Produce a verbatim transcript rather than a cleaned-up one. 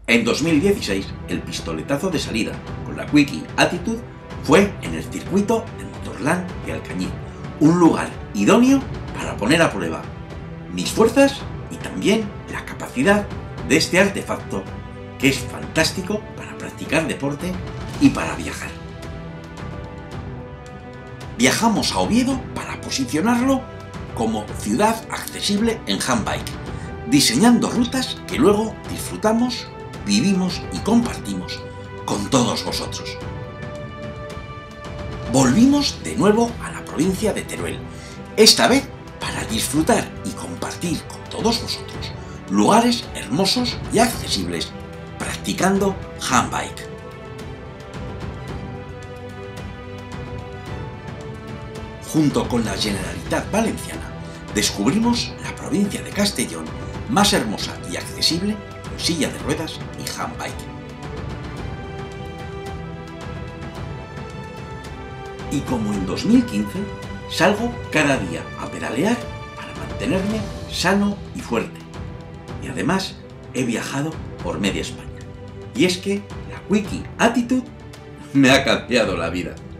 En dos mil dieciséis, el pistoletazo de salida con la Quickie Attitude fue en el circuito de Motorland de Alcañiz, un lugar idóneo para poner a prueba mis fuerzas y también la capacidad de este artefacto que es fantástico para practicar deporte y para viajar. Viajamos a Oviedo para posicionarlo como ciudad accesible en handbike, diseñando rutas que luego disfrutamos, vivimos y compartimos con todos vosotros. Volvimos de nuevo a la provincia de Teruel, esta vez para disfrutar y compartir con todos vosotros lugares hermosos y accesibles practicando handbike. Junto con la Generalitat Valenciana descubrimos la provincia de Castellón más hermosa y accesible con silla de ruedas y handbike. Y como en dos mil quince, salgo cada día a pedalear para mantenerme sano y fuerte. Y además he viajado por media España. Y es que la Quickie Attitude me ha cambiado la vida.